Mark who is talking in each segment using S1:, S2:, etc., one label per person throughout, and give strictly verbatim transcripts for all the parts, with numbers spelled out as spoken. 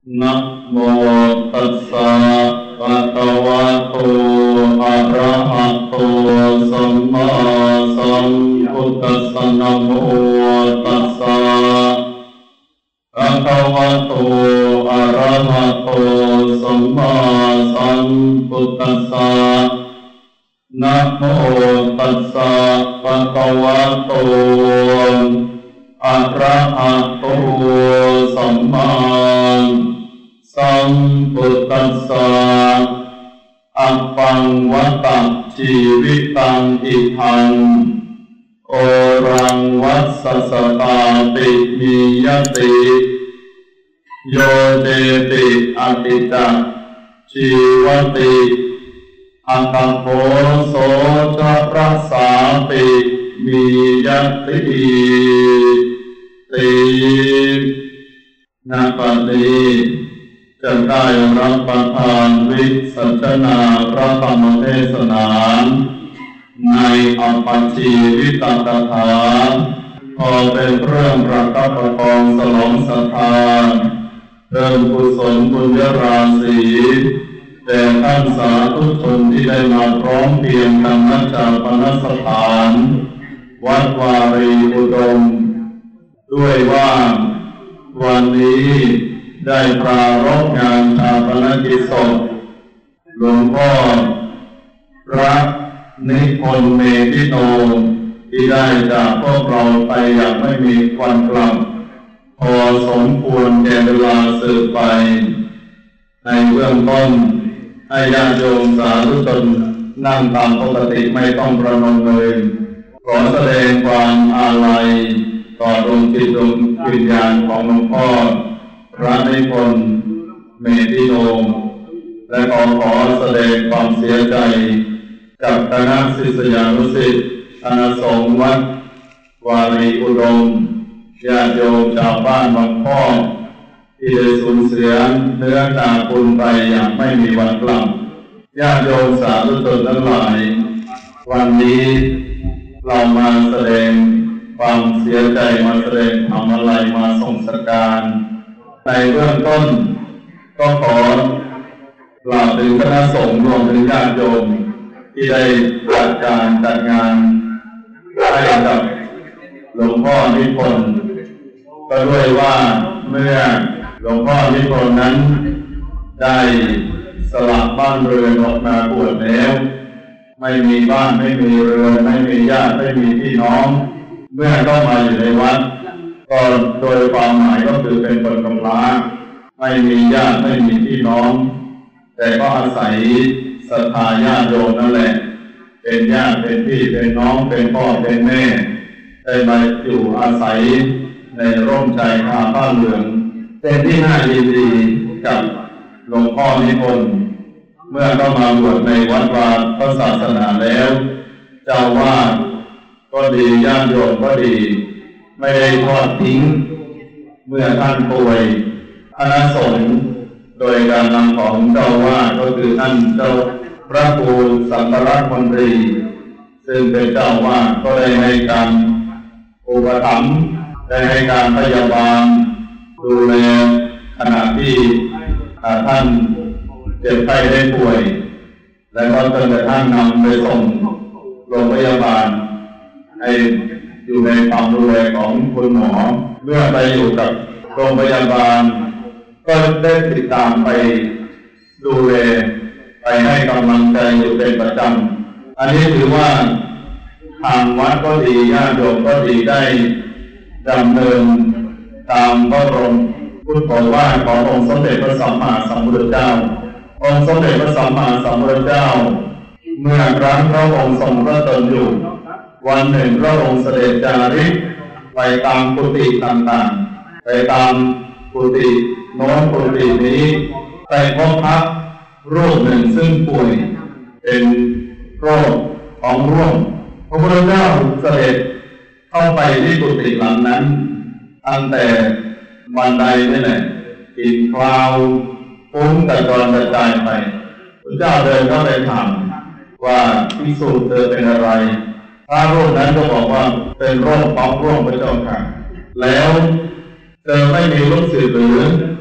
S1: นะโมตัสสะภะคะวะโตอะระหะโตสัมมาสัมพุทธัสสะนะโมตัสสะภะคะวะโตอะระหะโตสัมมาสัมพุทธัสสะนะโมตัสสะภะคะวะโตอะระหะโตสัมมาสัมพุทธัสสะอัปปังวัตตังชีวิตังอิทังโอรังวัสสสตาติมียติโยเจติอติจักชีวติอัตโภโสจรัสสาติมียติตินาปฏิจะได้รับประทานวิสัชนาพระธรรมเทศนาในอปัจฉิวิตตถาพอเป็นเรื่องประคับประคองสลองศรัทธาเริ่มกุศลบุญญาราศีแต่ท่านสาธุชนที่ได้มาพร้อมเพียงกันณจาปนสถานวัดวารีอุดมด้วยว่าวันนี้ได้ปรารภงานชาปนกิจศพหลวงพ่อพระนิพนธ์เมธิโนที่ได้จากพวกเราไปอย่างไม่มีวันกลับพอสมควรแก่เวลาสืบไปในเบื้องต้นให้ญาติโยมสาธุชนนั่งตามปกติไม่ต้องประนมเลยขอแสดงความอาลัยต่อดวงจิตดวงวิญญาณของหลวงพ่อพระนิพนธ์เมธิโนและขอขอแสดงความเสียใจกับคณะศิษยานุศิษย์คณะสงฆ์วัดวารีอุดมญาติโยมชาวบ้านบางพ่อที่ได้สูญเสียเนื้อนาบุญไปอย่างไม่มีวันกลับญาติโยมสาธุชนทั้งหลายวันนี้เรามาแสดงความเสียใจมาแสดงทำอะไรมาส่งสการในเบื้องต้นก็ขอกล่าวถึงคณะสงฆ์รวมถึงญาติโยมที่ได้จัดการจัดงานให้กับหลวงพ่อนิพนธ์ก็ด้วยว่าเมื่อหลวงพ่อนิพนธ์นั้นได้สละบ้านเรือนออกมาบวชแล้วไม่มีบ้านไม่มีเรือนไม่มีญาติไม่มีพี่น้องเมื่อเข้ามาอยู่ในวัดก็โดยความหมายก็คือเป็นคนกำพร้าไม่มีญาติไม่มีพี่น้องแต่ก็อาศัยศรัทธาญาติโยมนั่นแหละเป็นญาติเป็นพี่เป็นน้องเป็นพ่อเป็นแม่ได้มาอยู่อาศัยในร่มใจคาผ้าเหลืองเป็นที่น่ายินดีกับหลวงพ่อนิพนธ์เมื่อเข้ามาบวชในวัดวาพระศาสนาแล้วเจ้าวาดก็ดีญาติโยมก็ดีไม่ได้ทอดทิ้งเมื่อท่านป่วยคณะสงฆ์โดยการนำของเจ้าวาดก็คือท่านเจ้าพระครูสังฆรัตน์มนตรีซึ่งเป็นเจ้าวาดก็ได้ให้การอุปถัมภ์ได้ให้การพยาบาลดูแลขณะที่ท่านเจ็บไข้ได้ป่วยและก็จนกระทั่งนำไปส่งโรงพยาบาลให้อยู่ในความดูแลของคุณหมอเมื่อไปอยู่กับโรงพยาบาลก็ได้ติดตามไปดูแลไปให้กำลังใจอยู่เป็นประจำอันนี้ถือว่าทางวัดก็ดีญาติโยมก็ดีได้ดำเนินตามพระบรมพุทธโอวาทขององค์สมเด็จพระสัมมาสัมพุทธเจ้าองค์สมเด็จพระสัมมาสัมพุทธเจ้าเมื่อครั้งพระองค์ทรงพระชนม์อยู่วันหนึ่งพระองค์เสด็จจาริกไปตามกุฏิต่างๆไปตามกุฏิโน้นกุฏินี้ไปพบพระรูปหนึ่งซึ่งป่วยเป็นโรคของร่วงพระพุทธเจ้าเสด็จเข้าไปที่กุฏิหลังนั้นตั้งแต่บันไดนี่แหละกลิ่นคลาวฟุ้งกระจรกระจายไปพระเจ้าเดินเข้าไปถามว่าภิกษุเธอเป็นอะไรพระรูปนั้นก็บอกว่าเป็นโรคท้องร่วงพระเจ้าค่ะแล้วเธอไม่มีลูกศิษย์หรือพ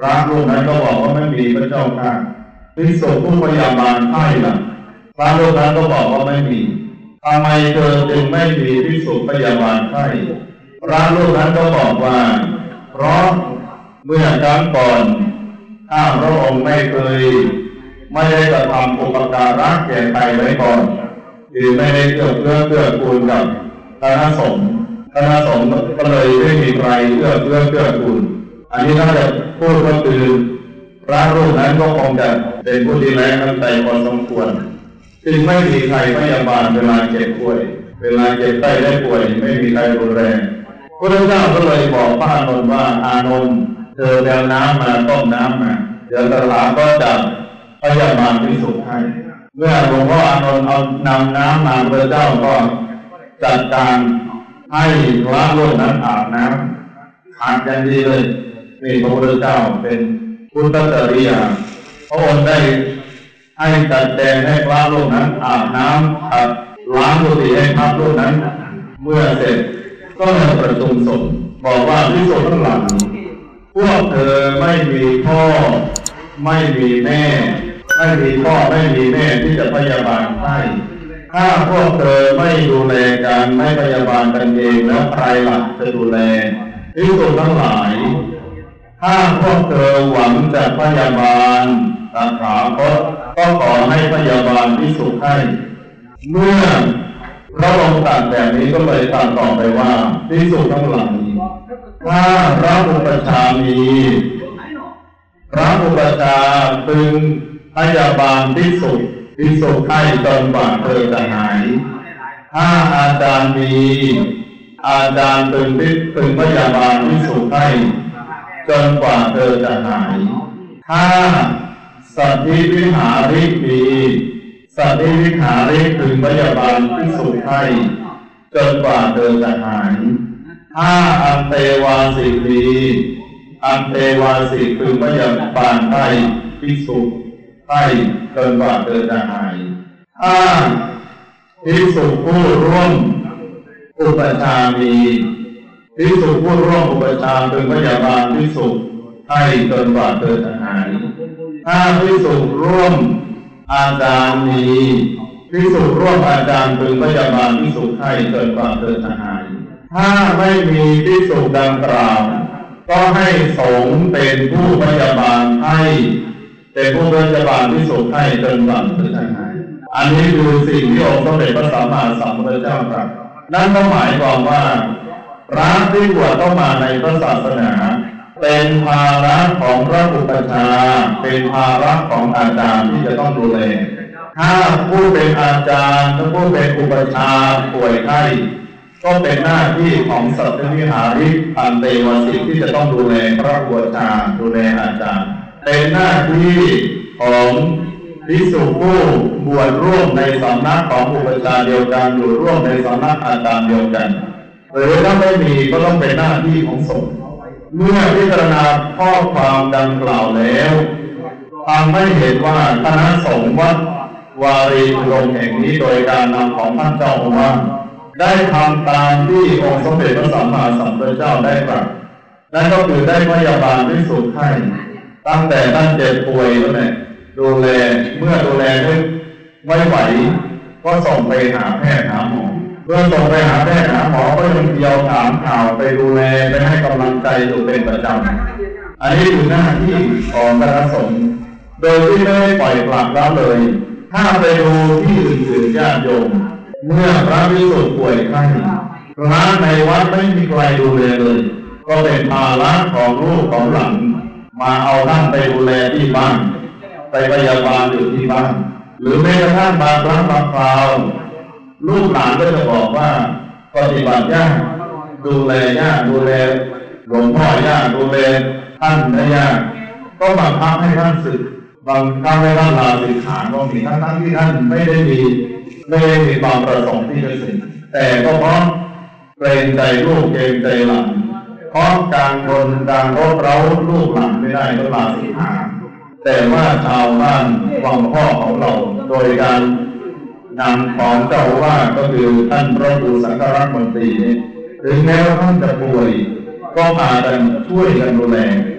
S1: พระรูปนั้นก็บอกว่าไม่มีพระเจ้าค่ะภิกษุผู้พยาบาลไข้ล่ะพระรูปนั้นก็บอกว่าไม่มีทำไมเธอจึงไม่มีภิกษุพยาบาลไข้พระรูปนั้นก็บอกว่าเพราะเมื่อครั้งก่อนข้าพระองค์ไม่เคยไม่ได้กระทำอุปการะแก่ใครไว้ก่อนหรือไม่ได้เกื้อเฟื้อเกื้อกูลกับคณะสงฆ์คณะสงฆ์ก็เลยไม่มีใครเกื้อเฟื้อเกื้อกูลอันนี้ถ้าจะพูดก็คือพระรูปนั้นก็คงจะเป็นผู้ดีแลน้ำใจพอสมควรจึงไม่มีใครพยาบาลเวลาเจ็บป่วยเวลาเจ็บไข้ได้ป่วยไม่มีใครดูแลพระเจ้าก็เลยบอกพระอานนท์ว่าอานนท์เธอเอาน้ำมาต้มน้ำมาเดี๋ยวตถาก็จะพยาบาลภิกษุให้เมื่อหลวงพ่ออานนท์เอานำน้ำมาพระเจ้าก็จัดการให้พระรูปนั้นอาบน้ำขาดกันดีเลยนี่พระพุทธเจ้าเป็นพุทธจริยาพระองค์ได้ให้จัดแจงให้พระรูปนั้นอาบน้ำขัดล้างกุฏิให้พระรูปนั้นเมื่อเสร็จก็เลยประชุมสงฆ์บอกว่าภิกษุทั้งหลายพวกเธอไม่มีพ่อไม่มีแม่ไม่มีพ่อไม่มีแม่ที่จะพยาบาลให้ถ้าพวกเธอไม่ดูแลกันไม่พยาบาลกันเองแล้วใครล่ะจะดูแลภิกษุทั้งหลายถ้าพวกเธอหวังจะพยาบาลตถาคตก็ขอให้พยาบาลภิกษุให้เมื่อพระองค์ตรัสแบบนี้ก็เลยตรัสต่อไปว่าภิกษุทั้งหลายถ้าพระอุปัชฌาย์มีพระอุปัชฌาย์พึงพยาบาลภิกษุภิกษุไข้จนกว่าเธอจะหายถ้าอาจารย์มีอาจารย์พึงพึงพยาบาลภิกษุไข้จนกว่าเธอจะหายถ้าสัตถิวิหาริกมีสัตถิวิหาริกพึงพยาบาลภิกษุไข้จนกว่าเธอจะหายถ้าอันเตวาสิกมีอันเตวาสิกพึงพยาบาลไข้ภิกษุไข้จนกว่าเธอจะหายถ้าภิกษุผู้ร่วมอุปัชฌาย์มีภิกษุผู้ร่วมอุปัชฌาย์พึงพยาบาลภิกษุไข้จนกว่าเธอจะหายถ้าภิกษุร่วมอาจารย์มีภิกษุร่วมอาจารย์พึงพยาบาลภิกษุไข้จนกว่าเธอจะหายถ้าไม่มีภิกษุดังกล่าวก็ให้สงฆ์เป็นผู้พยาบาลให้เป็นผู้พยาบาลภิกษุไข้จนกว่าเธอจะหายอันนี้คือสิ่งที่องค์สมเด็จพระสัมมาสัมพุทธเจ้าตรัสนั่นก็หมายความว่าพระที่บวชเข้ามาในพระศาสนาเป็นภาระของพระอุปัชฌาย์เป็นภาระของอาจารย์ที่จะต้องดูแลถ้าผู้เป็นอาจารย์ถ้าผู้เป็นอุปัชฌาย์ป่วยไข้ก็เป็นหน้าที่ของสัตวิหาริกอันเตวสิกที่จะต้องดูแลพระอุปัชฌาย์ดูแลอาจารย์เป็นหน้าที่ของภิกษุผู้บวชร่วมในสำนักของอุปัชฌาย์เดียวกันอยู่ร่วมในสำนักอาจารย์เดียวกันหรือถ้าไม่มีก็ต้องเป็นหน้าที่ของสงฆ์เมื่อพิจารณาข้อความดังกล่าวแล้วทำให้เห็นว่าคณะสงฆ์วัดวารีอุดมแห่งนี้โดยการนำของท่านเจ้าอาวาสได้ทำตามที่องค์สมเด็จพระสัมมาสัมพุทธเจ้าได้ตรัสนั่นก็คือได้พยาบาลภิกษุไข้ตั้งแต่ท่านเจ็บป่วยแล้วเนี่ยดูแลเมื่อดูแลได้ไม่ไหวก็ส่งไปหาแพทย์หาหมอเมื่อส่งไปหาแพทย์หาหมอก็ยังเกี่ยวถามข่าวไปดูแลไปให้กำลังใจอยู่เป็นประจำอันนี้คือหน้าที่ของคณะสงฆ์โดยที่ไม่ได้ปล่อยปละละเลยถ้าไปดูที่อื่นๆญาติโยมเมื่อพระภิกษุป่วยไข้พระในวัดไม่มีใครดูแลเลยก็เป็นภาระของลูกของหลานมาเอาท่านไปดูแลที่บ้านไปพยาบาลอยู่ที่บ้านหรือแม้กระทั่งบางครั้งบางคราวลูกหลานก็จะบอกว่าปฏิบัติยากดูแลยากดูแลหลวงพ่อยากดูแลท่านได้ยากก็บังคับให้ท่านศึกบางครั้งให้ท่านลาสิกขาก็มีทั้งทั้งที่ท่านไม่ได้มีไม่ได้มีความประสงค์ที่จะศึกแต่ก็เพราะเกรงใจลูกเกรงใจหลานเพราะการบนการรบเร้าลูกหลานไม่ได้ก็ลาสิกขาแต่ว่าชาวบ้านวังพ่อของเราโดยการนำของเจ้าว่าก็คือท่านพระครูสังฆรักษ์มนตรีถึงแม้ว่าท่านจะป่วยก็พากันช่วยกันดูแล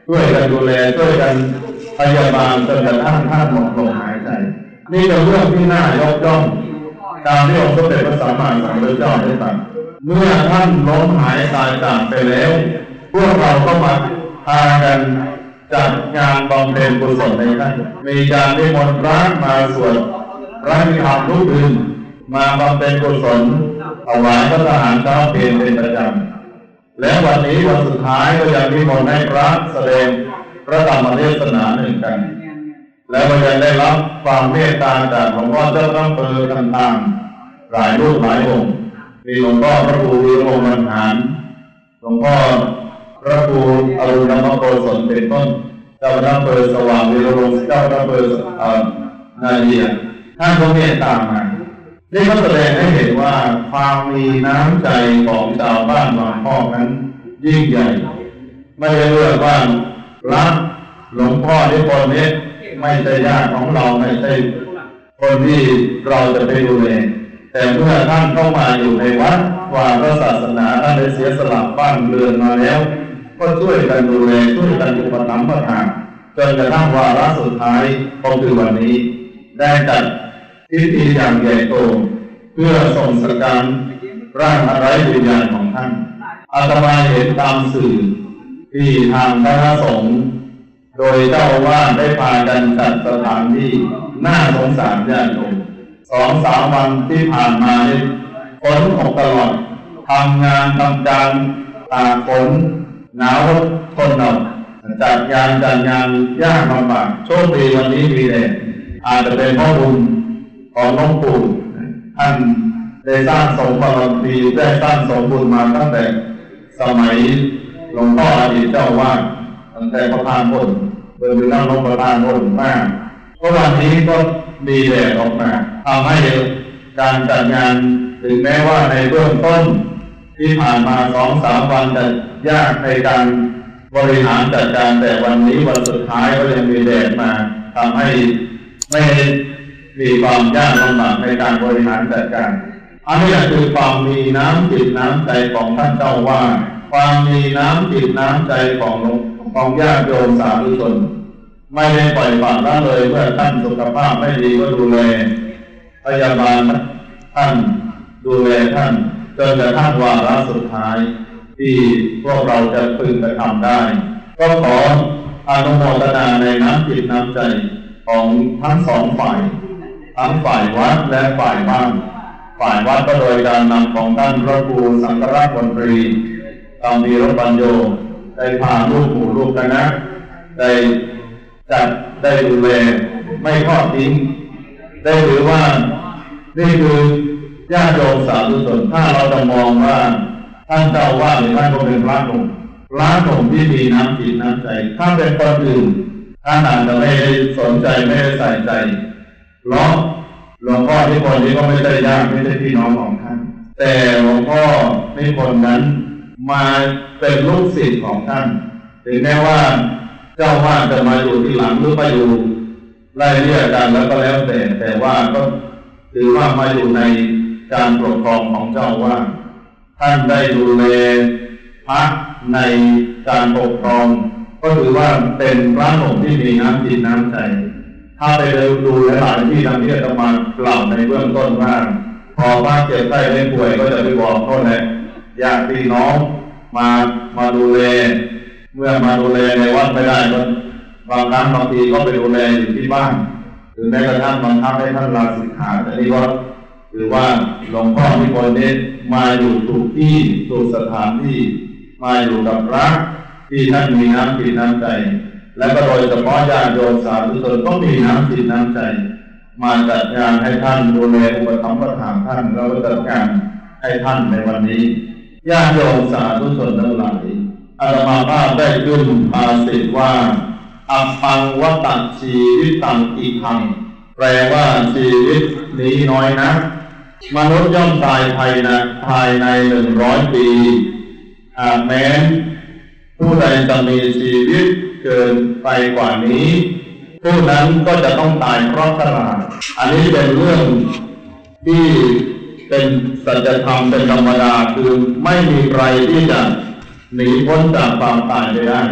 S1: ช่วยกันดูแลช่วยกันพยาบาลจนกระทั่งท่านหมดลมหายใจนี่เป็นเรื่องที่น่ายกย่องตามที่องค์สมเด็จพระสัมมาสัมพุทธเจ้าได้ตรัสเมื่อท่านล้มหายตายจากไปแล้วพวกเราก็มาพากันจัดงานบำเพ็ญกุศลในท่านมีการนิมนต์พระมาสวดพระนิพพานทุกคืนมาบำเพ็ญกุศลถวายพระทหารเช้าเพลเป็นประจำและวันนี้วันสุดท้ายก็ยังนิมนต์ให้พระแสดงพระธรรมเทศนาหนึ่งกันและก็ยังได้รับความเมตตาจากหลวงพ่อเจ้าพระอำเภอต่างๆหลายรูปหลายองค์มีหลวงพ่อพระครูวิโรจน์บรรหารหลวงพ่อพระครูอรุณธรรมโกศลเป็นต้นเจ้าพระอำเภอสว่างวิโรจน์เจ้าพระอำเภอนาเยียท่านก็เมตตามานี่ก็แสดงให้เห็นว่าความมีน้ำใจของชาวบ้านบางพ่อนั้นยิ่งใหญ่ไม่ได้เลือกว่ารักหลวงพ่อที่คนนี้ไม่ใช่ญาติของเราไม่ใช่คนที่เราจะไปดูแลแต่เมื่อท่านเข้ามาอยู่ในวัดวางพระศาสนาท่านได้เสียสละบ้านเรือนมาแล้วก็ช่วยกันดูแลช่วยกันอุปถัมภ์ประทานจนกระทั่งวาระสุดท้ายก็คือวันนี้ได้จัดพิธีอย่างใหญ่โตเพื่อส่งสักการร่างไร้วิญญาณของท่านอาตมาเห็นตามสื่อที่ทางคณะสงฆ์โดยเจ้าอาวาสได้พากันจัดสถานที่น่าสงสารญาติโยมสองสามวันที่ผ่านมานี่ฝนตกตลอดทำงานทำการตากฝนหนาวทนหนาวจัดงานจัดงานยากลำบากโชคดีวันนี้มีแดดอาจจะเป็นเพราะบุญของหลวงปู่ท่านได้สร้างสมบารมีได้สร้างสมบุญมาตั้งแต่สมัยหลวงพ่ออดีตเจ้าวาดตั้งแต่ประธานพลเดินไปนั่งลงประธานพลมากเพราะวันนี้ก็มีแดดออกมาทำให้การจัดงานถึงแม้ว่าในเบื้องต้นที่ผ่านมาสองสามวันจะยากในการบริหารจัดการแต่วันนี้วันสุดท้ายก็ยังมีแดดมาทำให้ไม่มีความยากลำบากในการบริหารจัดการอันนี้คือความมีน้ำจิตน้ำใจของท่านเจ้าว่าความมีน้ำจิตน้ำใจของของญาติโยมสาธุชนไม่ได้ปล่อยปละละเลยเมื่อท่านสุขภาพไม่ดีก็ดูแลพยาบาลท่านดูแลท่านจนกระทั่งวาระสุดท้ายที่พวกเราจะพึงกระทำได้ก็ขออนุโมทนาในน้ำจิตน้ำใจของทั้งสองฝ่ายทั้งฝ่ายวัดและฝ่ายบ้านฝ่ายวัดก็โดยการนำของท่านพระครูสังฆราชมนตรีตามวีรปัญโยได้พาลูกหมู่ลูกคณะได้จัดได้ดูแลไม่ทอดทิ้งได้ถือว่านี่คือญาติโยมสาธุชนถ้าเราจะมองว่าท่านเจ้าว่าหรือท่านก็เป็นพระหนุ่มพระหนุ่มที่มีน้ำจิตน้ำใจถ้าเป็นคนอื่นท่านอาจจะไม่ได้สนใจไม่ได้ใส่ใจเพราะหลวงพ่อที่คนนี้ก็ไม่ใช่ญาติไม่ใช่พี่น้องของท่านแต่หลวงพ่อในคนนั้นมาเป็นลูกศิษย์ของท่านถึงแม้ว่าเจ้าว่าจะมาอยู่ที่หลังหรือมาอยู่ไล่เรียกกันแล้วก็แล้วแต่แต่ว่าก็ถือว่ามาอยู่ในการปกครองของเจ้าว่าท่านได้ดูแลพระในการปกครองก็ถือว่าเป็นพระหนุ่มที่มีน้ำจิตน้ำใจถ้าไปดูหลายที่ทางที่จะมากล่าวในเบื้องต้นว่าพอพระเจ็บไข้ได้ป่วยก็จะไปบอกโน่นแหละญาติพี่น้องมามาดูแลเมื่อมาดูแลในวัดไม่ได้ก็บางครั้งบางทีก็ไปดูแลอยู่ที่บ้านหรือแม้กระทั่งบังคับให้ท่านลาสิกขาแต่นี่ก็ถือว่าหลวงพ่อที่คนนี้มาอยู่ถูกที่ถูกสถานที่มาอยู่กับพระที่ท่านมีน้ำจิตน้ำใจและก็โดยเฉพาะญาติโยมสาธุชนต้องมีน้ำจิตน้ำใจมาจัดงานให้ท่านดูแลอุปถัมภ์ประทานท่านแล้วก็จัดการให้ท่านในวันนี้ญาติโยมสาธุชนทั้งหลายอาตมาภาพได้ขึ้นภาษิตว่าอัปปังวัตตังชีวิตตังอีคังแปลว่าชีวิตนี้น้อยนะมนุษย์ย่อมตายภายในภายในหนึ่งร้อยปีอาจแม้นผู้ใดจะมีชีวิตเกินไปกว่านี้ผู้นั้นก็จะต้องตายเพราะชราอันนี้เป็นเรื่องที่เป็นสัจธรรมเป็นธรรมดาคือไม่มีใครที่จะหนีพ้นจากความตายไปได้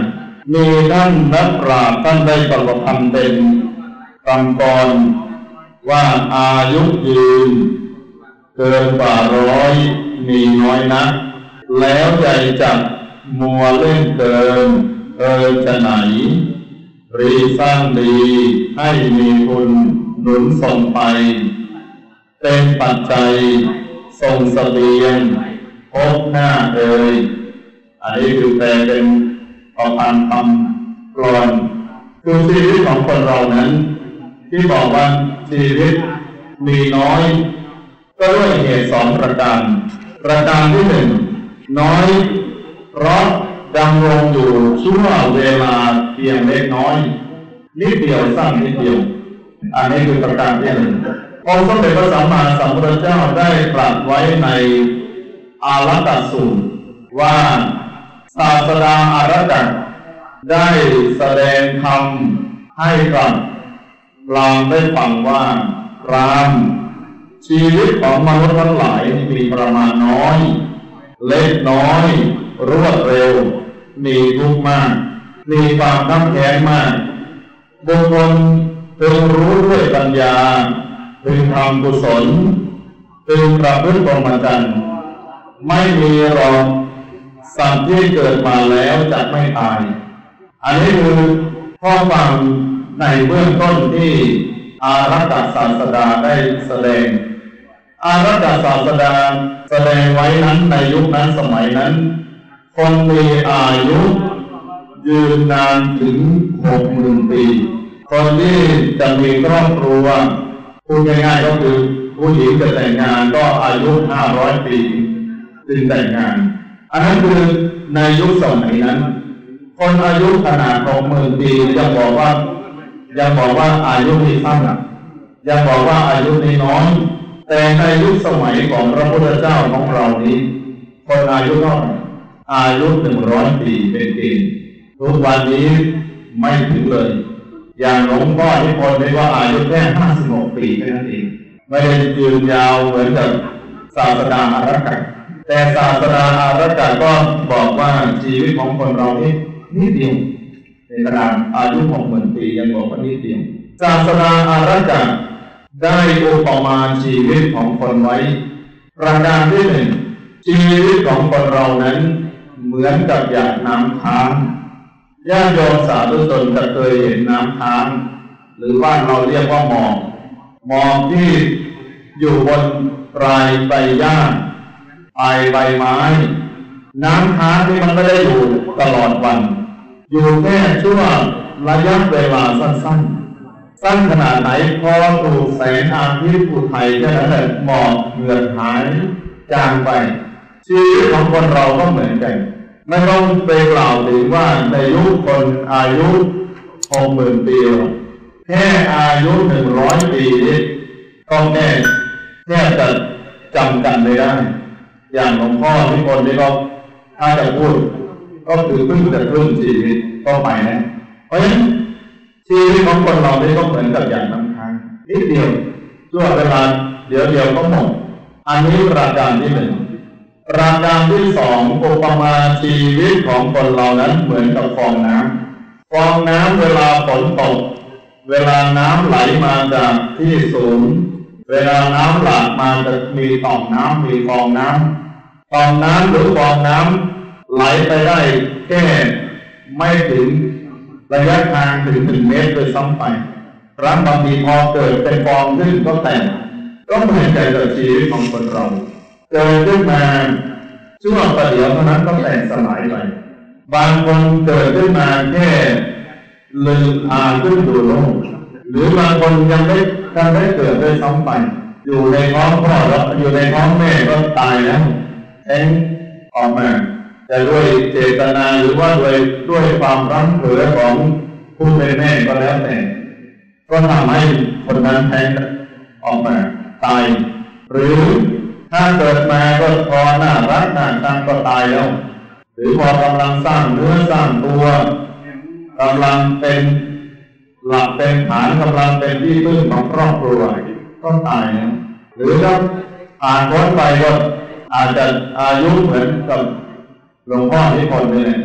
S1: มีท่านนักปราชญ์ท่านได้ประพันธ์เป็นคำกรว่าอายุยืนเกินกว่าร้อยมีน้อยนักแล้วใจจักมัวเล่นเกินเออจะไหนรีสร้างดีให้มีคุณหนุนส่งไปเป็นปัจจัยส่งเสบียงพบหน้าเอ่ยอันนี้คือแปลเป็นประพันธ์คำกลอนคือชีวิตของคนเรานั้นที่บอกว่าชีวิตมีน้อยก็ด้วยเหตุสองประการประการที่หนึ่งน้อยเพราะดำรงอยู่ชั่วเวลาเพียงเล็กน้อยนิดเดียวสั้นนิดเดียวอันนี้คือประการที่หนึ่งองค์สมเด็จพระสัมมาสัมพุทธเจ้าได้ตรัสไว้ในอารัตตสูตรว่าศาสดาอารัตตะได้แสดงธรรมให้กับพราหมณ์ได้ฟังว่าพราหมณ์ชีวิตของมนุษย์ทั้งหลายมีประมาณน้อยเล็กน้อยรวดเร็วมีทุกข์มากมีความน้ำแข็งมากบุคคลพึงรู้ด้วยปัญญาพึงทำกุศลพึงประพฤติพรหมจรรย์ไม่มีหรอกสัตว์ที่เกิดมาแล้วจะไม่ตายอันนี้คือข้อความในเบื้องต้นที่อารัตตศาสดาได้แสดงอารัตตศาสดาแสดงไว้นั้นในยุคนั้นสมัยนั้นคนมีอายุยืนนานถึงหกหมื่นปีคนที่จะมีครอบครัวพูดง่ายๆก็คือผู้หญิงจะแต่งงานก็อายุห้าร้อยปีจึงแต่งงานอันนั้นคือในยุคสมัยนั้นคนอายุขนาดหกหมื่นปียังบอกว่ายังบอกว่าอายุที่สั้นยังบอกว่าอายุนี้น้อยแต่ในยุคสมัยของพระพุทธเจ้าของเรานี้คนอายุเท่าไหร่อายุหนึ่งร้อยปีเป็นเกณฑ์ทุกวันนี้ไม่ถึงเลยอย่างหลวงพ่อที่คนได้ว่าอายุแค่ห้าสิบหกปีแค่นั้นเองไม่ได้ยืนยาวเหมือนกับศาสดาอารัตตะแต่ศาสดาอารัตตะก็บอกว่าชีวิตของคนเรานี้นิดเดียวในขณะอายุหกหมื่นปียังบอกว่านิดเดียวศาสดาอารัตตะได้อุปมาชีวิตของคนไว้ประการที่หนึ่งชีวิตของคนเรานั้นเหมือนกับหยาดน้ำค้างญาติโยมสาธุชนจะเคยเห็นน้ำค้างหรือบ้านเราเรียกว่าหมอกหมอกที่อยู่บนปลายใบหญ้าปลายใบไม้น้ำค้างที่มันไม่ได้อยู่ตลอดวันอยู่แค่ช่วงระยะเวลาสั้นๆสั้นขนาดไหนพอถูกแสงอาทิตย์อุทัยแค่นั้นแหละหมอกเหือดหายจางไปชีวิตของคนเราก็เหมือนกันไม่ต้องไปกล่าวถึงว่าในยุคคนอายุหกหมื่นปีแค่อายุหนึ่งร้อยปีนี้ก็แค่แค่จะจำกันไม่ได้อย่างหลวงพ่อที่คนที่ก็ถ้าจะพูดก็คือเพิ่งจะครึ่งชีวิตก็ไปนะเพราะฉะนั้นชีวิตของคนเราได้ก็เหมือนกับอย่างน้ำค้างนิดเดียวช่วงเวลาเดี๋ยวเดียวก็หมดอันนี้ประการที่หนึ่งประการที่สองอุปมาชีวิตของคนเรานั้นเหมือนกับฟองน้ำฟองน้ำเวลาฝนตกเวลาน้ำไหลมาจากที่สูงเวลาน้ำหลากมาจะมีต่อมน้ำมีฟองน้ำฟองน้ำหรือฟองน้ำไหลไปได้แค่ไม่ถึงระยะทางถึงหนึ่งเมตรโดยซ้ำไปครั้งบางทีพอเกิดเป็นฟองขึ้นก็แตกก็เหมือนกับชีวิตของคนเราเกิดขึ้นมาช่วงประเดี๋ยวเท่านั้นก็แตกสลายไปบางคนเกิดขึ้นมาแค่ลืมอาขึ้นดูโลกหรือบางคนยังไม่ทันได้เกิดด้วยซ้ำไปอยู่ในท้องพ่อแล้วอยู่ในท้องแม่ก็ตายแล้วแท้งออกมาจะด้วยเจตนาหรือว่าด้วยด้วยความรักเผือของผู้เป็นแม่ก็แล้วแต่ก็ทำให้คนนั้นแท้งออกมาตายหรือถ้าเกิดมาก็พอหน้ารักหน้าชังก็ตายแล้วหรือพอกำลังสร้างเนื้อสร้างตัวกำลังเป็นหลักเป็นฐานกำลังเป็นที่พึ่งของครอบครัวก็ตายแล้วหรือถ้าผ่านพ้นไปก็อาจจะอายุเหมือนกับหลวงพ่อที่คนนี่แหละ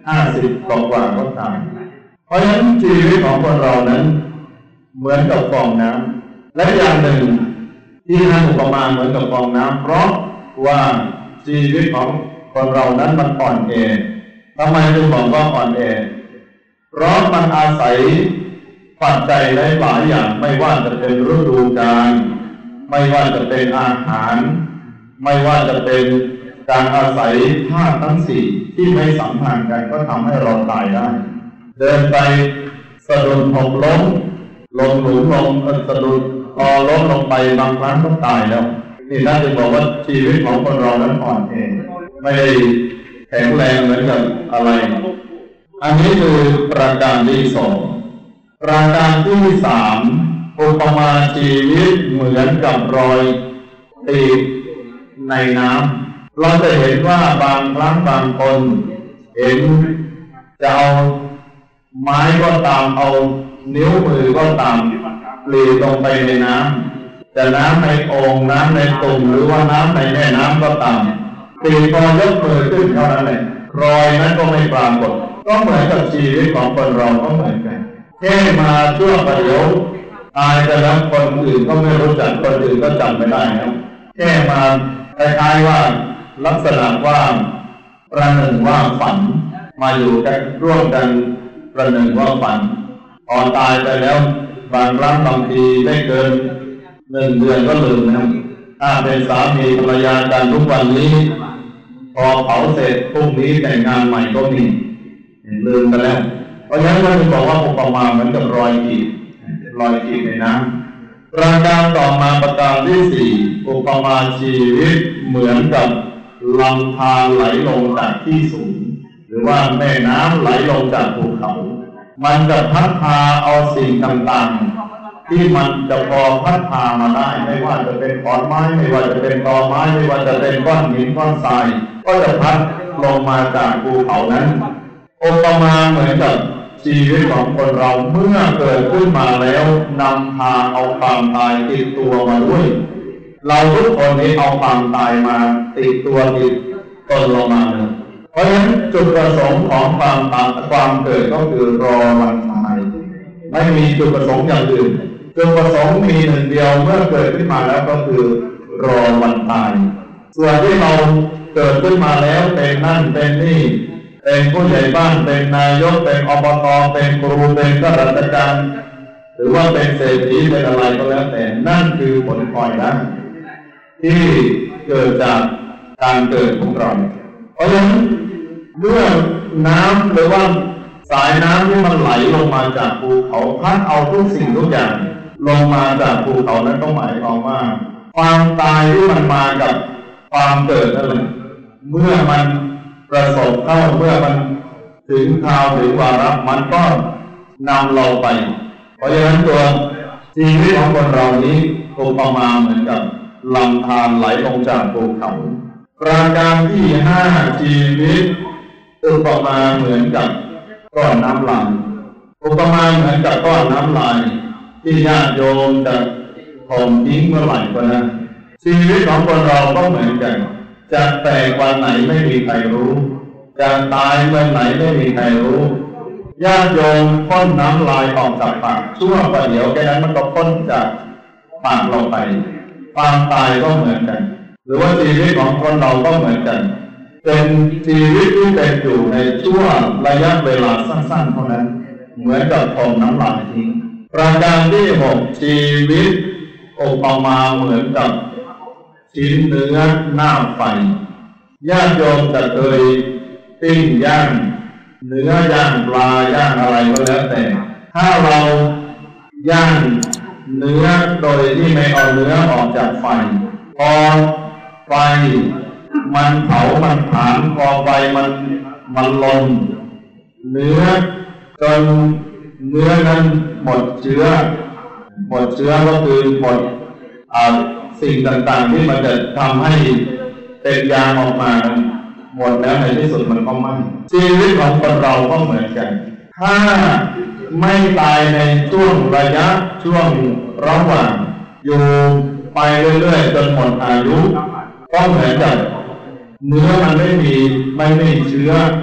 S1: ห้าสิบกว่าก็ตายเพราะฉะนั้นชีวิตของคนเรานั้นเหมือนกับฟองน้ำและอย่างหนึ่งที่ให้อุปมาเหมือนกับฟองน้ำเพราะว่าชีวิตของคนเรานั้นมันอ่อนแอทำไมถึงบอกว่าอ่อนแอเพราะมันอาศัยปัจจัยหลายอย่างไม่ว่าจะเป็นฤดูกาลไม่ว่าจะเป็นอาหารไม่ว่าจะเป็นการอาศัยธาตุทั้งสี่ที่ไม่สัมพันธ์กันก็ทำให้เราตายได้เดินไปสะดุดหกล้มลงหลุมลงสะดุดพอล้มลงไปบางครั้งก็ตายแล้วนี่น่าจะบอกว่าชีวิตของคนเรานั้นอ่อนแอไม่ได้แข็งแรงเหมือนกับอะไรอันนี้คือประการที่สองประการที่สามอุปมาชีวิตเหมือนกับรอยตีบในน้ำเราจะเห็นว่าบางครั้งบางคนเห็นจะเอาไม้ก็ตามเอานิ้วมือก็ตามปลีลงไปในน้ำแต่น้ำในโอ่งน้ำในตุ่มหรือว่าน้ำในแม่น้ำก็ตามตีพอยกมือขึ้นเท่านั้นเองรอยนั้นก็ไม่ปรากฏก็เหมือนกับชีวิตของคนเราก็เหมือนกันแค่มาชั่วประเดี๋ยวตายไปแล้วคนอื่นก็ไม่รู้จักคนอื่นก็จำไม่ได้นะแค่มาคล้ายๆว่าลักษณะว่าประหนึ่งว่าฝันมาอยู่กันร่วมกันประหนึ่งว่าฝันพอตายไปแล้วบางครั้งบางทีไม่เกินหนึ่งเดือนก็ลืมนะถ้าเป็นสามีภรรยากันทุกวันนี้พอเผาเสร็จพรุ่งนี้แต่งงานใหม่ก็มีลืมไปแล้วเพราะฉะนั้นเราจะบอกว่าอุปมาเหมือนกับรอยขีดรอยขีดในน้ำประการต่อมาประการที่สี่อุปมาชีวิตเหมือนกับลำธารไหลลงจากที่สูงหรือว่าแม่น้ำไหลลงจากภูเขามันจะพัดพาเอาสิ่งต่างๆที่มันจะพอพัดพามาได้ไม่ว่าจะเป็นขอนไม้ไม่ว่าจะเป็นตอไม้ไม่ว่าจะเป็นก้อนหินก้อนทรายก็จะพัดลงมาจากภูเขานั้นอุปมาเหมือนกับชีวิตของคนเราเมื่อเกิดขึ้นมาแล้วนำพาเอาความตายติดตัวมาด้วยเราทุกคนนี้เอาความตายมาติดตัวติดตนเรามาเลยเพราะฉะนั้นจุดประสงค์ของความตายความเกิดก็คือรอวันตายไม่มีจุดประสงค์อย่างอื่นจุดประสงค์มีหนึ่งเดียวเมื่อเกิดขึ้นมาแล้วก็คือรอวันตายส่วนที่เราเกิดขึ้นมาแล้วเป็นนั่นเป็นนี่เป็นผู้ใหญ่บ้านเป็นนายกเป็นอบตเป็นครูเป็นข้าราชการหรือว่าเป็นเศรษฐีเป็นอะไรก็แล้วแต่นั่นคือผลพลอยได้ที่เกิดจากการเกิดของเราเพราะฉะนั้นเมื่อน้ำหรือว่าสายน้ำที่มันไหลลงมาจากภูเขาพัดเอาทุกสิ่งทุกอย่างลงมาจากภูเขานั้นก็หมายความว่าความตายที่มันมากับความเกิดนั่นแหละเมื่อมันประสบเข้าเมื่อมันถึงคราวถึงวาระมันก็นำเราไปเพราะฉะนั้นตัวชีวิตของคนเรานี้อุปมาเหมือนกับลำธารไหลลงจากภูเขาประการที่ห้าชีวิตอุปมาเหมือนกับก้อนน้ำลายอุปมาเหมือนกับก้อนน้ำลายที่ญาติโยมจะถมทิ้งเมื่อไหร่ก็ได้ชีวิตของคนเราก็เหมือนกันจะแตกวันไหนไม่มีใครรู้จะตายวันไหนไม่มีใครรู้ญาติโยมพ่นน้ำลายออกจากปากชั่วประเดี๋ยวแค่นั้นมันก็พ่นจากปากเราไปความตายก็เหมือนกันหรือว่าชีวิตของคนเราก็เหมือนกันเป็นชีวิตที่เป็นอยู่ในช่วงระยะเวลาสั้นๆเท่านั้นเหมือนกับพ่นน้ำลายทิ้งประการที่หกชีวิตอุปมาเหมือนกับชิ้นเนื้อหน้าไฟญาติโยมจะเคยปิ้งย่างเนื้อย่างปลาย่างอะไรก็แล้วแต่ถ้าเราย่างเนื้อโดยที่ไม่เอาเนื้อออกจากไฟพอไฟมันเผามันผานพอไฟมันมันลนเนื้อจนเนื้อนั้นหมดเชื้อหมดเชื้อก็คือหมดอ่าสิ่งต่างๆที่มันจะทำให้เป็นยางออกมาหมดแล้วในที่สุดมันก็ไหม้ชีวิตของคนเราก็เหมือนกันถ้าไม่ตายในช่วงระยะช่วงระหว่างอยู่ไปเรื่อยๆจนหมดอายุก็เหมือนกับเนื้อมันไม่มีไม่มีเชื้อ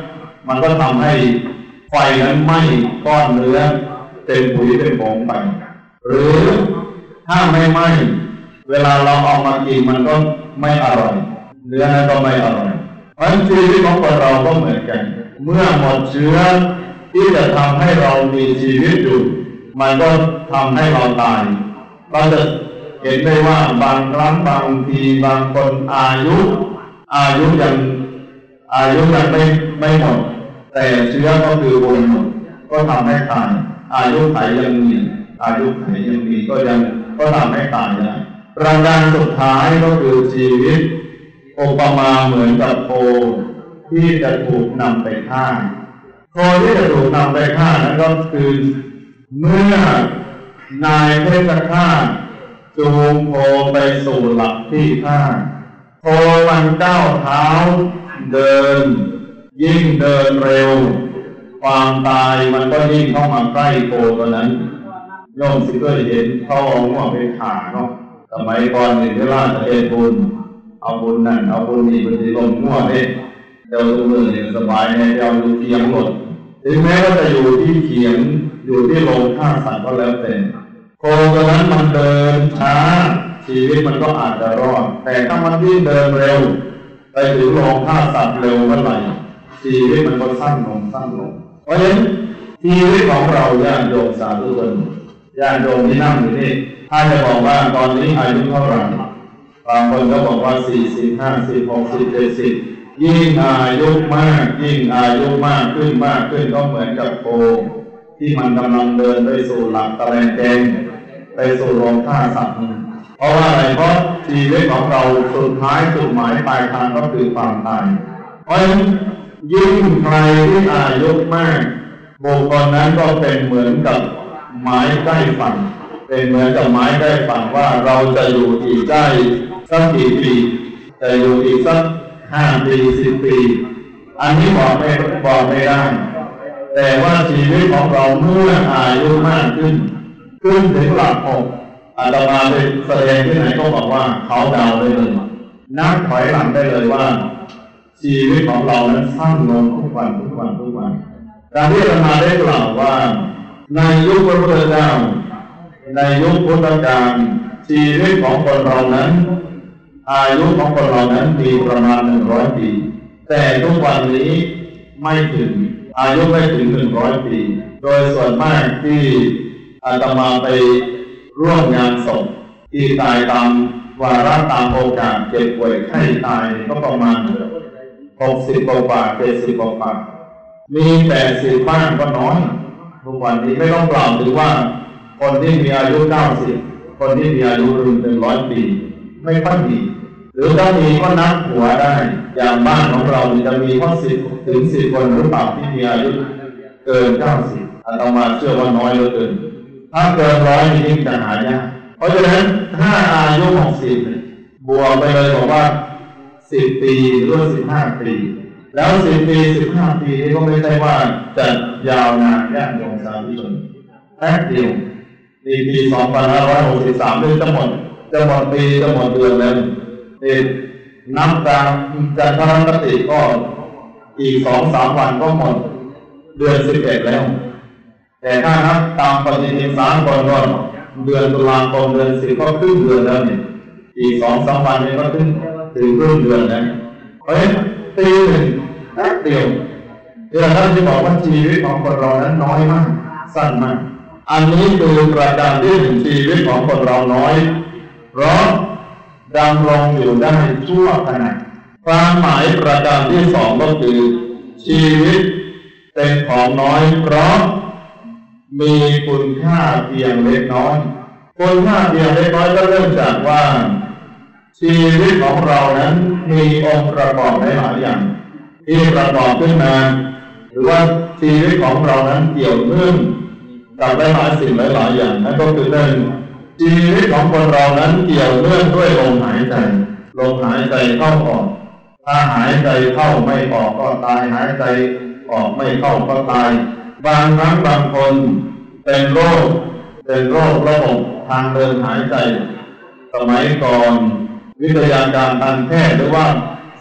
S1: มันก็ทำให้ไฟนั้นไหม้ก้อนเนื้อเป็นผุยเป็นผงไปหรือถ้าไม่ไหม้เวลาเราเอามากินมันก็ไม่อร่อยเนื้อนั้นก็ไม่อร่อยเพราะชีวิตของคนเราก็เหมือนกันเมื่อหมดเชื้อที่จะทำให้เรามีชีวิตอยู่มันก็ทำให้เราตายเราจะเห็นได้ว่าบางครั้งบางทีบางคนอายุอายุยังอายุยังไม่ไม่หมดแต่เชื้อก็คือวนหมดก็ทำให้ตายอายุไขยังมีอายุไขยังมีก็ยังก็ทำให้ตายได้ประการสุดท้ายก็คือชีวิตอุปมาเหมือนกับโคที่จะถูกนำไปฆ่าโคที่จะถูกนำไปฆ่านั้นก็คือเมื่อนายเพชฌฆาตจูงโคไปสู่หลักที่ฆ่าโคมันก้าวเท้าเดินยิ่งเดินเร็วความตายมันก็ยิ่งเข้ามาใกล้โคตัวนั้นโยมสิเคยเห็นเขาเอาหัวไปขาเนาะสมัยก่อนหนึ่งเวลาจะเอ็นบุญเอาบุญนั่นเอาบุญนี่ไปที่ลงหัวเนี่ยเดี๋ยวตัวมือเนี่ยสบายเนี่ยเดี๋ยวอยู่เคียงหมดถึงแม้ว่าจะอยู่ที่เขียงอยู่ที่โรงฆ่าสัตว์ก็แล้วแต่โคตัวนั้นมันเดินช้าชีวิตมันก็อาจจะรอดแต่ถ้ามันยิ่งเดินเร็วไปถึงโรงฆ่าสัตว์เร็วเมื่อไหร่ชีวิตมันก็สั้นลงสั้นลงเพราะฉะนั้นชีวิตของเราญาติโยมสาธุชนญาติโยมที่นั่งอยู่นี่ถ้าจะบอกว่าตอนนี้อายุเท่าไหร่บางคนก็บอกว่าสี่สิบห้าสิบหกสิบเจ็ดสิบยิ่งอายุมากยิ่งอายุมากขึ้นมากขึ้นก็เหมือนกับโคที่มันกำลังเดินไปสู่หลักตะแลงแกงไปสู่โรงฆ่าสัตว์เพราะว่าอะไรเพราะชีวิตของเราสุดท้ายจุดหมายปลายทางก็คือความตายเพราะฉะนั้นยิ่งใครที่อายุมากบุคคลนั้นก็เป็นเหมือนกับไม้ใกล้ฝั่งเป็นเหมือนกับไม้ใกล้ฝั่งว่าเราจะอยู่อีกได้สักกี่ปีจะอยู่อีกสักห้าปีสิบปีอันนี้บอกไม่บอกไม่ได้แต่ว่าชีวิตของเราเมื่ออายุมากขึ้นขึ้นถึงหลักหกอาตมาไปแสดงที่ไหนก็บอกว่าเขาเดาได้เลยนับถอยหลังได้เลยว่าชีวิตของเรานั้นสั้นลงทุกวันทุกวันทุกวันการที่อาตมาได้กล่าวว่าในยุคพระพุทธเจ้าในยุคพุทธกาลชีวิตของคนเรานั้นอายุของคนเรานั้นมีประมาณหนึ่งร้อยปีแต่ทุกวันนี้ไม่ถึงอายุไม่ถึงหนึ่งร้อยปีโดยส่วนมากที่อาตมาไปร่วมงานศพที่ตายตามวาระตามโอกาสเจ็บป่วยไข้ตายก็ประมาณหกสิบกว่าเจ็ดสิบกว่ามีแปดสิบบ้างก็น้อยทุกวันนี้ไม่ต้องกล่าวถึงว่าคนที่มีอายุเก้าสิบคนที่มีอายุถึงหนึ่งร้อยปีไม่ค่อยมีหรือถ้ามีก็นับหัวได้อย่างบ้านของเราจะมีแค่สิบถึงสิบคนหรือเปล่าที่มีอายุเกินเก้าสิบอาตมาเชื่อว่าน้อยเหลือเกินถ้าเกินร้อยนี่ยิ่งจะหายากเพราะฉะนั้นถ้าอายุหกสิบบวกไปเลยบอกว่าสิบปีหรือสิบห้าปีแล้วสิบปีสิบห้าปีนี่ก็ไม่ใช่ว่าจะยาวนานญาติโยมสาธุชนแป๊บเดียวปีปีสองพันห้าร้อยหกสิบสามนี่จะหมดจะหมดปีจะหมดเดือนแล้วนับตามจันทรคติก็อีกสองสามวันก็หมดเดือนสิบเอ็ดแล้วแต่ถ้านับตามปฏิทินสากลก็เดือนตุลาคมเดือนสิบก็ครึ่งเดือนแล้วนี่อีกสองสามวันนี้ก็ถึงถึงครึ่งเดือนแล้วเพราะฉะนั้นปีหนึ่งแป๊บเดียวเดี๋ยวท่านจะบอกว่าชีวิตของคนเรานั้นน้อยมากสั้นมากอันนี้คือประการที่หนึ่งชีวิตของคนเราน้อยเพราะดำรงอยู่ได้ชั่วขณะความหมายประการที่สองก็คือชีวิตเป็นของน้อยเพราะมีคุณค่าเพียงเล็กน้อยคุณค่าเพียงเล็กน้อยก็เริ่มจากว่าชีวิตของเรานั้นมีองค์ประกอบหลายอย่างที่ประกอบขึ้นมาหรือว่าชีวิตของเรานั้นเกี่ยวเนื่องกับหลายสิ่งหลายอย่างนั่นก็คือเรื่องชีวิตของคนเรานั้นเกี่ยวเนื่องด้วยลมหายใจลมหายใจเข้าออกถ้าหายใจเข้าไม่ออกก็ตายหายใจออกไม่เข้าก็ตายบางครั้งบางคนเป็นโรคเป็นโรคระบบทางเดินหายใจสมัยก่อนวิทยาการทางแพทย์หรือว่า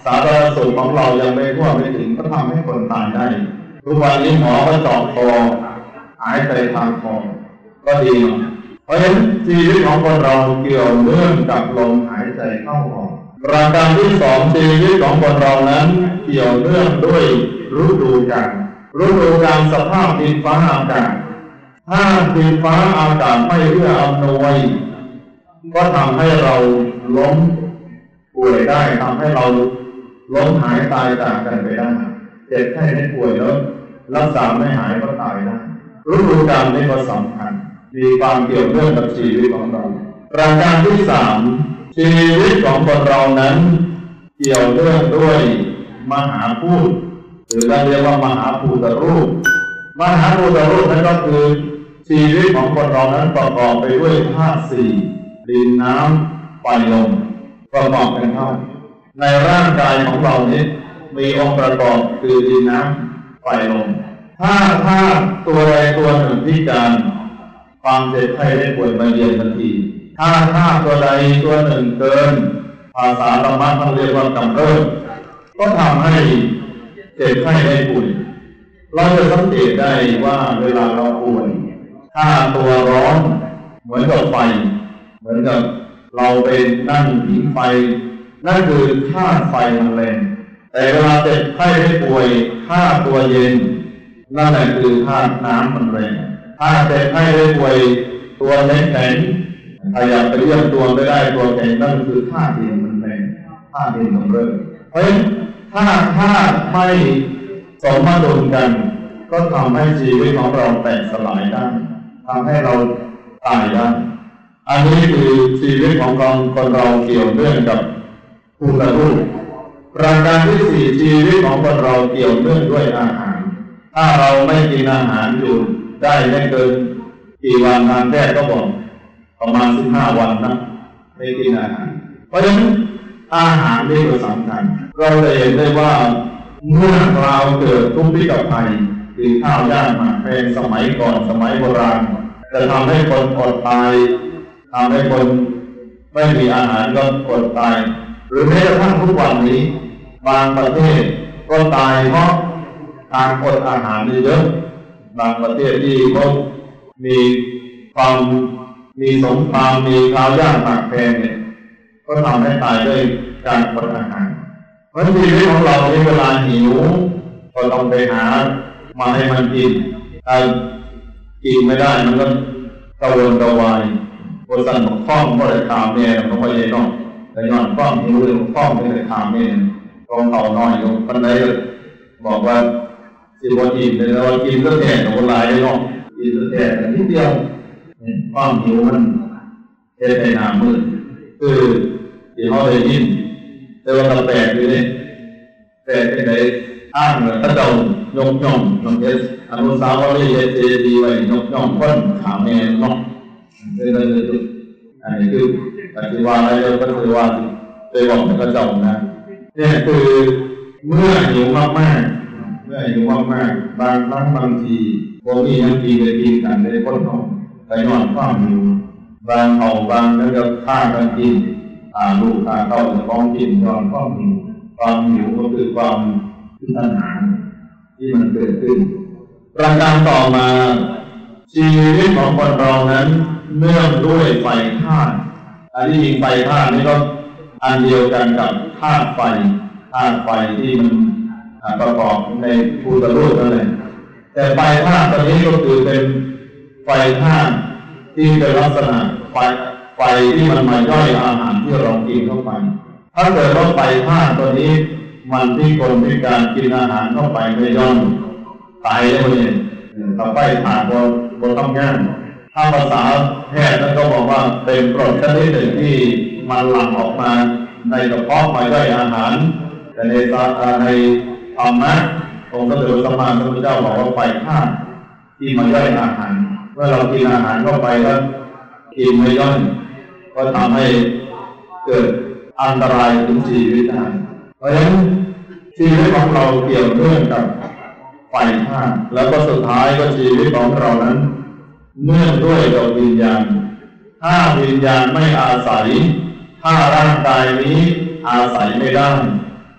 S1: สาธารณสุขของเรายังไม่ทั่วไม่ถึงก็ทำให้คนตายได้ทุกวันนี้หมอก็เจาะคอหายใจทางคอก็ดีเพราะฉะนั้นชีวิตของคนเราเกี่ยวเนื่องกับลมหายใจเข้าออกประการที่สองชีวิตของคนเรานั้นเกี่ยวเนื่องด้วยฤดูกาลฤดูกาลสภาพดินฟ้าอากาศถ้าดินฟ้าอากาศไม่เอื้ออำนวยก็ทำให้เราล้มป่วยได้ทำให้เราล้มหายตายจากกันไปได้เจ็บไข้ได้ป่วยแล้วรักษาไม่หายก็ตายได้ฤดูกาลนี้ก็สำคัญมีความเกี่ยวเนื่องกับชีวิตของเราประการที่สามชีวิตของคนเรานั้นเกี่ยวเนื่องด้วยมหาพูดหรือเราเรียกว่ามหาภูตรูปมหาภูตรูปนั้นก็คือชีวิตของคนเรานั้นประกอบไปด้วยธาตุสี่ดินน้ำไฟลมประกอบกันเข้าในร่างกายของเรานี้มีองค์ประกอบคือดินน้ำไฟลมถ้าถ้าตัวใดตัวหนึ่งพิการความเจ็บไข้ได้ป่วยมาเยือนทันทีถ้าถ้าตัวใดตัวหนึ่งเกินภาษาธรรมะเขาเรียกว่ากำเริบก็ทำให้เจ็บไข้ได้ป่วยเราจะสังเกตได้ว่าเวลาเราป่วยถ้าตัวร้อนเหมือนกับไฟเหมือนกับเราไปนั่งผิงไฟนั่นคือธาตุไฟมันแรงแต่เวลาเจ็บไข้ได้ป่วยธาตุตัวเย็นนั่นแหละคือธาตุน้ำมันแรงถ้าเจ็บไข้ได้ป่วยตัวแข็งแข็งถ้าอยากไปเยี่ยมตัวไม่ได้ตัวแข็งนั่นคือธาตุดินมันแรงธาตุดินมันเริ่มเพราะฉะนั้นถ้าธาตุไม่สมดุลกันก็ทำให้ชีวิตของเราแตกสลายได้ทำให้เราตายได้อันนี้คือชีวิตของคนเราเกี่ยวเนื่องกับภูตรูปประการที่สี่ชีวิตของคนเราเกี่ยวเนื่องด้วยอาหารถ้าเราไม่กินอาหารอยู่ได้ไม่เกินกี่วันทางแพทย์ก็บอกประมาณสิบห้าวันนะไม่กินอาหารเพราะฉะนั้นอาหารนี่ก็สำคัญเราเลยเห็นได้ว่าเมื่อเราเกิดทุกข์ที่กับภัยคือข้าวยากหมากแพงสมัยก่อนสมัยโบราณจะทำให้คนอดตายทำให้คนไม่มีอาหารก็อดตายหรือแม้กระทั่งทุกวันนี้บางประเทศก็ตายเพราะการอดอาหารเยอะบางประเทศที่เขามีความมีสงครามมีข้าวยากหมากแพงเนี่ยก็ทำให้ตายด้วยการอดอาหารเพราะชีวิตของเราในเวลาหิวก็ต้องไปหามาให้มันกินถ้ากินไม่ได้มันก็กระวนกระวายบริษัทของข้องก็เลยถามเนี่ยเขาก็เลยต้องแต่ย้อนข้องหิวเลยข้องไม่ได้ถามเนี่ยกองเขาน้อยลงปันใดบอกว่าสิบวันอิ่มแต่เรากินก็แก่กับคนร้ายได้เนาะกินก็แก่แต่นิดเดียวความหิวมันเท่ในหนามืดคือที่เขาได้ยินแต่ว่าเราแปลกอยู่เนี่ยแปลกที่ไหนอ้างเลยถ้าเรายกย่องยกเอสอนุสาวรีย์เจดีย์ไว้ยกย่องคนถามแม่เนาะเป็นอะไรเลยอันนี้คือปฏิวัติอะไรเราก็ปฏิวัติไปบอกให้เขาเจ้านะเนี่ยคือเมื่อหิวมากๆเมื่อหิวมากๆบางครั้งบางทีพวกนี้ยังกินไปกินกันในคนเขาไปนอนความหิวบางเขาบางแล้วก็ฆ่ากันกินฆ่าลูกฆ่าเต้าจะฟ้องกินนอนความหิวความหิวก็คือความคือตัณหาที่มันเกิดขึ้นประการต่อมาชีวิตของคนเรานั้นเนื่องด้วยไฟธาตุอันที่ยิงไฟธาตุนี่ก็อันเดียวกันกับธาตุไฟธาตุไฟที่มันประกอบในภูตรูปนั่นแหละแต่ไฟธาตุตัวนี้ก็คือเป็นไฟธาตุที่เป็นลักษณะไฟไฟที่มันมาย่อยอาหารที่เรากินเข้าไปถ้าเกิดว่าไฟธาตุตัวนี้มันที่คนพิการกินอาหารเข้าไปไม่ย่อยตายได้เลยต่อไปผ่านบนบนต้องง่ายถ้าภาษาแพทย์นั้นก็บอกว่าเป็นกรดชนิดหนึ่งที่มันหลั่งออกมาในกระเพาะมาย่อยอาหารแต่ในในธรรมะองค์พระเดชพระสัมมาสัมพุทธเจ้าบอกว่าไฟธาตุที่มาย่อยอาหารเมื่อเรากินอาหารเข้าไปแล้วกินไม่ย่อยก็ทำให้เกิดอันตรายถึงชีวิตได้เพราะฉะนั้นชีวิตของเราเกี่ยวเนื่องกับไฟธาตุแล้วก็สุดท้ายก็ชีวิตของเรานั้นเนื่องด้วยกับวิญญาณถ้าวิญญาณไม่อาศัยถ้าร่างกายนี้อาศัยไม่ได้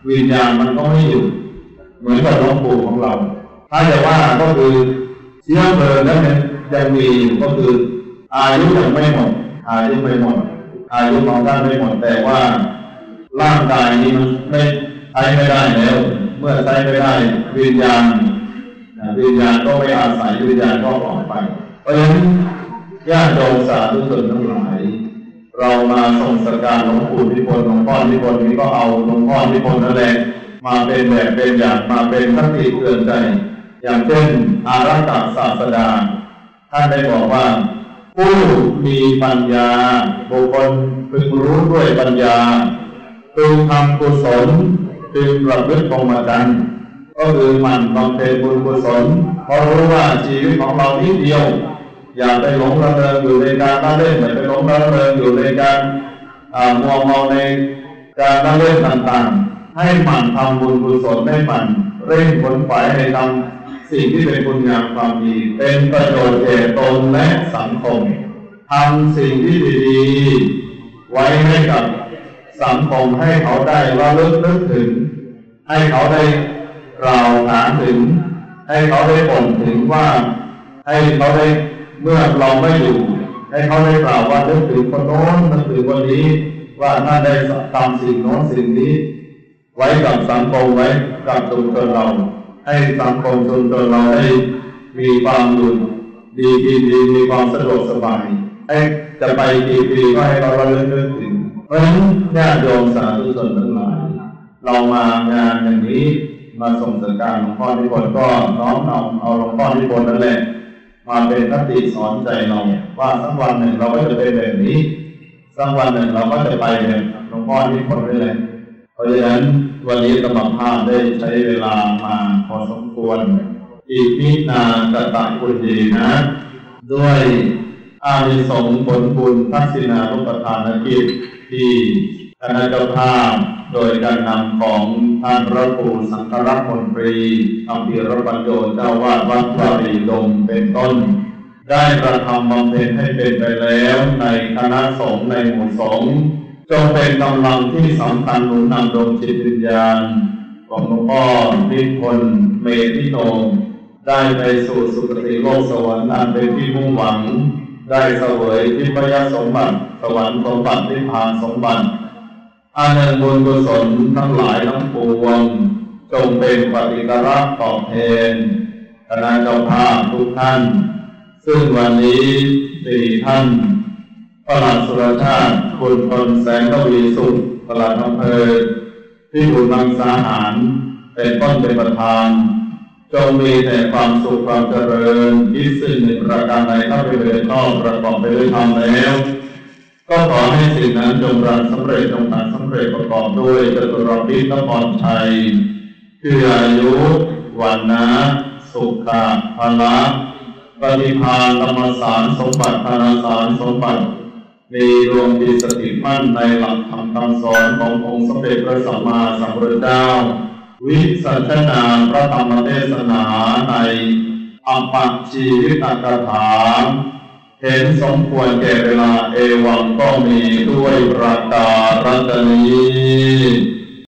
S1: วิญญาณมันก็ไม่อยู่เหมือนกับหลวงปู่ของเราถ้าจะว่าก็คือเชื้อเพลิงนั้นยังมีอยู่ก็คืออายุยังไม่หมดอายุไม่หมดอายุของท่านไม่หมดแต่ว่าร่างกายนี้มันไม่ใช้ไม่ได้แล้วเมื่อใช้ไม่ได้วิญญาณวิญญาณก็ไม่อาศัยวิญญาณก็ออกไปเพราะฉะนั้นญาติโยมสาธุชนทั้งหลายเรามาส่งสักการหลวงปู่นิพนธ์หลวงพ่อนิพนธ์นี้ก็เอาหลวงพ่อนิพนธ์นั่นแหละมาเป็นแบบเป็นอย่างมาเป็นคติเตือนใจอย่างเช่นอารักขศาสดาท่านได้บอกว่าผู้มีปัญญาบุคคลพึงรู้ด้วยปัญญาพึงทำกุศลพึงประพฤติพรหมจรรย์ก็คือมันบำเพ็ญบุญกุศลเพราะรู้ว่าชีวิตของเรานิดเดียวอย่าไปหลงระเริงอยู่ในการละเล่นอย่าไปหลงระเริงอยู่ในการมัวเมาในการละเล่นต่างๆให้หมั่นทำบุญกุศลให้หมั่นเร่งขนขวายให้ทำสิ่งที่เป็นคุณงามความดีเป็นประโยชน์แก่ตนและสังคมทำสิ่งที่ดีๆไว้ให้กับสังคมให้เขาได้ระลึกนึกถึงให้เขาได้กล่าวขานถึงให้เขาได้บ่นถึงว่าให้เขาได้เมื่อเราไม่อยู่ให้เขาได้กล่าวว่านึกถึงคนโน้นนึกถึงคนนี้ว่าท่านได้ทำสิ่งโน้นสิ่งนี้ไว้กับสังคมไว้กับชุมชนเราให้สังคมชุมชนเราได้มีความอยู่ดีกินดีมีความสะดวกสบายให้จะไปกี่ปีก็ให้เราระลึกนึกถึงเพราะฉะนั้นญาติโยมสาธุชนทั้งหลายเรามางานอย่างนี้มาส่งสักการหลวงพ่อนิพนธ์ก็น้อมนำเอาหลวงพ่อนิพนธ์นั่นแหละมาเป็นคติสอนใจเราว่าสักวันหนึ่งเราก็จะเป็นแบบนี้สักวันหนึ่งเราก็จะไปแบบหลวงพ่อนิพนธ์ได้เลยเพราะฉะนั้นวันนี้ธรรมภาพได้ใช้เวลามาพอสมควรอีกนินากตะปุญญีนะด้วยอานิสงส์ผลบุญทักษิณานุปทานกิจที่คณะเจ้าภาพโดยการนำของท่านพระครูสังฆรักษ์มนตรีอภิรปัญโยเจ้าวาดวัดวารีดมเป็นต้นได้กระทำบำเพ็ญให้เป็นไปแล้วในคณะสงฆ์ในหมู่สงฆ์จงเป็นกำลังที่สำคัญหนุนนำดวงจิตวิญญาณของหลวงพ่อนิพนธ์เมธิโนได้ไปสู่สุคติโลกสวรรค์อันเป็นที่มุ่งหวังได้เสวยทิพยสมบัติสวรรค์สมบัตินิพพานสมบัติอานิสงส์บุญกุศลทั้งหลายทั้งปวงจงเป็นปฏิกรตอบแทนคณะเจ้าภาพทุกท่านซึ่งวันนี้สี่ท่านปลัดสุรชาติคุณพลแสงทวีสุขปลัดอำเภอที่อยู่บางสาหารเป็นต้นเป็นประธานจงมีแต่ความสุขความเจริญคิดซึ่งหนึ่งประการใดถ้าเป็นไปชอบประกอบไปด้วยธรรมแล้วก็ขอให้สิ่งนั้นจงรังสำเร็จจงตัดสำเร็จประกอบด้วยจตุรพิธพรชัยคืออายุวันนะสุขะพละปฏิภาณธรรมสารสมบัติธนสารสมบัติมีดวงจิตสติมั่นในหลักธรรมคำสอนขององค์สมเด็จพระสัมมาสัมพุทธเจ้าวิสัชนาพระธรรมเทศนาในอัปปชีวิตกถาเห็นสมควรแก่เวลาเอวังก็มีด้วยประการฉนี้